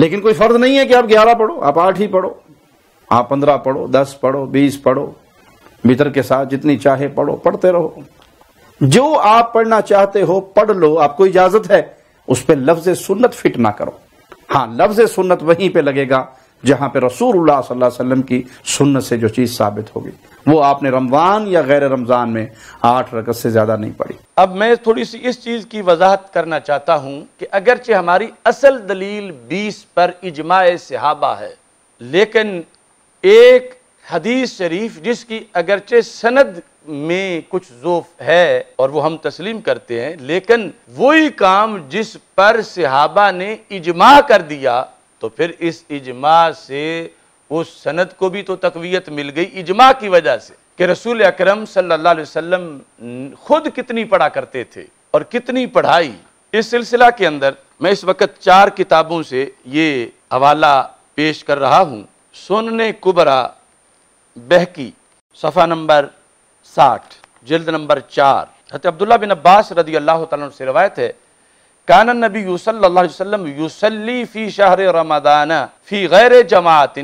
لیکن کوئی فرض نہیں ہے کہ آپ 11 پڑھو، آپ 8 ہی پڑھو، آپ 15 پڑھو، 10 پڑھو، 20 پڑھو، وتر کے ساتھ جتنی چاہے پڑھو، پڑھتے رہو۔ جو آپ پڑھنا چاہتے ہو پڑھ لو، آپ کو اجازت ہے، اس پہ لفظ سنت فٹ نہ کرو۔ ہاں، لفظ سنت وہیں پہ لگے گا جہاں پہ رسول اللہ صلی اللہ علیہ وسلم کی سنت سے جو چیز ثابت ہوگی، وہ آپ نے رمضان یا غیر رمضان میں 8 رکعت سے زیادہ نہیں پڑھی۔ اب میں تھوڑی سی اس چیز کی وضاحت کرنا چاہتا ہوں کہ اگرچہ ہماری اصل دلیل 20 پر اجماع صحابہ ہے، لیکن ایک حدیث شریف جس کی اگرچہ سند میں کچھ ضعف ہے اور وہ ہم تسلیم کرتے ہیں، لیکن وہی کام جس پر صحابہ نے اجماع کر دیا تو پھر اس اجماع سے اس سند کو بھی تو تقویت مل گئی اجماع کی وجہ سے کہ رسول اکرم صلی اللہ علیہ وسلم خود کتنی پڑھا کرتے تھے اور کتنی پڑھائی۔ اس سلسلہ کے اندر میں اس وقت 4 کتابوں سے یہ حوالہ پیش کر رہا ہوں۔ سنن کبریٰ بہقی صفحہ نمبر 60، جلد نمبر 4، حضرت عبداللہ بن عباس رضی اللہ تعالیٰ عنہ سے روایت ہے، کان النبی صلی اللہ علیہ وسلم یصلی فی شہر رمضان فی غیر جماعت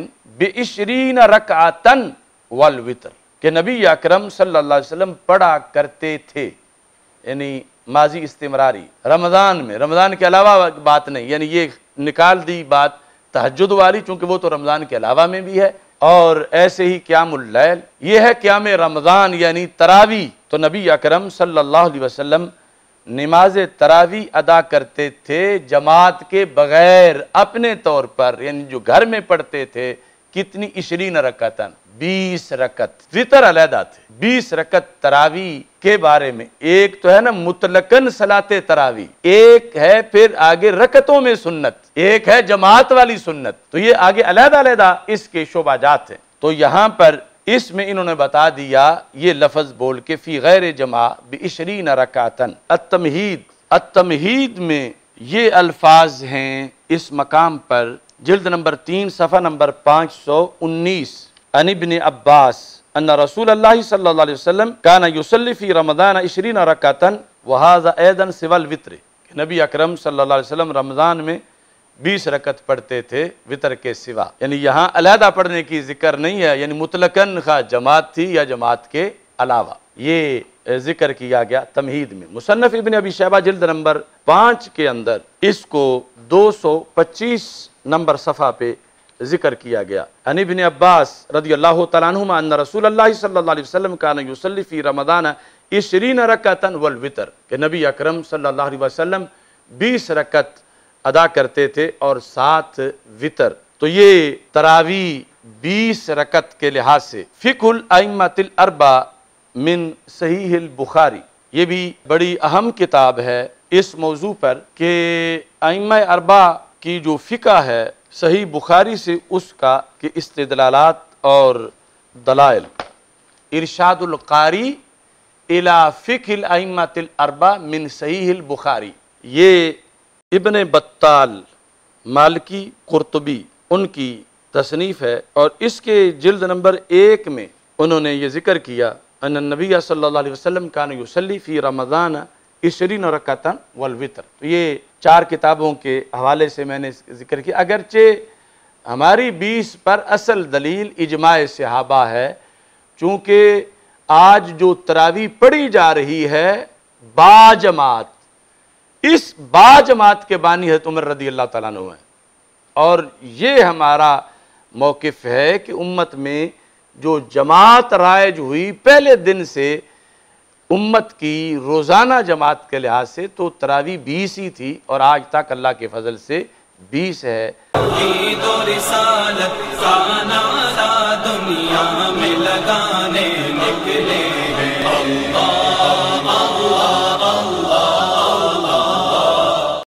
ب20 رکعۃ والوتر، کہ نبی اکرم صلی اللہ علیہ وسلم پڑھا کرتے تھے، یعنی ماضی استمراری، رمضان میں، رمضان کے علاوہ بات نہیں، یعنی یہ نکال دی بات تہجد والی، چونکہ وہ تو رمضان کے علاوہ میں بھی ہے، اور ایسے ہی قیام اللیل، یہ ہے قیام رمضان یعنی تراویح۔ تو نبی اکرم صلی اللہ علیہ وسلم نماز تراویح ادا کرتے تھے جماعت کے بغیر، اپنے طور پر، یعنی جو گھر میں پڑھتے تھے، کتنی 20 رکعتاً، 20 رکعت، وتر علیحدہ تھے، 20 رکعت تراویح کے بارے میں۔ ایک تو ہے نا مطلقاً صلاۃ تراویح، ایک ہے پھر آگے رکعتوں میں سنت، ایک ہے جماعت والی سنت، تو یہ آگے علیحدہ علیحدہ اس کے شعبہ جات ہیں۔ تو یہاں پر اس میں انہوں نے بتا دیا یہ لفظ بول کے فی غیر جماع ب20 رکعتاً۔ التمہید میں یہ الفاظ ہیں اس مقام پر، جلد نمبر 3 صفحہ نمبر 519، عن ابن عباس ان رسول اللہ صلی اللہ علیہ وسلم کان یصلی فی رمضان 20 رکعتاً وہذا ایضا سوى الوتر، کہ نبی اکرم صلی اللہ علیہ وسلم رمضان میں 20 رکعت پڑھتے تھے وتر کے سوا، یعنی یہاں علیحدہ پڑھنے کی ذکر نہیں ہے، یعنی مطلقاً خواہ جماعت تھی یا جماعت کے علاوہ، یہ ذکر کیا گیا تمہید میں۔ مصنف ابن ابی شیبہ جلد نمبر 5 کے اندر اس کو 225 نمبر صفحہ پہ ذکر کیا گیا۔ عن ابن عباس رضی اللہ تعالیٰ عنہما ان رسول اللہ صلی اللہ علیہ وسلم کان یصلی فی رمضان 20 رکعتاً والوتر، کہ نبی اکرم صلی اللہ علیہ وسلم 20 رکعت ادا کرتے تھے اور 7 وتر۔ تو یہ تراویح 20 رکعت کے لحاظ سے فقہ الائمۃ الاربعہ من صحیح البخاری، یہ بھی بڑی اہم کتاب ہے اس موضوع پر کہ ائمہ اربعہ کی جو فقہ ہے صحیح بخاری سے اس کا کہ استدلالات اور دلائل، ارشاد القاری الی فقہ الائمۃ الاربعہ من صحیح البخاری، یہ ابن بطال مالکی قرطبی ان کی تصنیف ہے، اور اس کے جلد نمبر 1 میں انہوں نے یہ ذکر کیا ان النبی صلی اللہ علیہ وسلم کان یصلی فی رمضان 20 رکعتاً والوتر۔ تو یہ 4 کتابوں کے حوالے سے میں نے ذکر کیا، اگرچہ ہماری 20 پر اصل دلیل اجماع صحابہ ہے، چونکہ آج جو تراویح پڑھی جا رہی ہے با جماعت، اس با جماعت کے بانی حضرت عمر رضی اللہ تعالیٰ عنہ ہیں، اور یہ ہمارا موقف ہے کہ امت میں جو جماعت رائج ہوئی پہلے دن سے امت کی روزانہ جماعت کے لحاظ سے تو تراویح 20 ہی تھی، اور آج تک اللہ کے فضل سے 20 ہے۔ توحید و رسالت کا نعرہ دنیا میں لگانے نکلے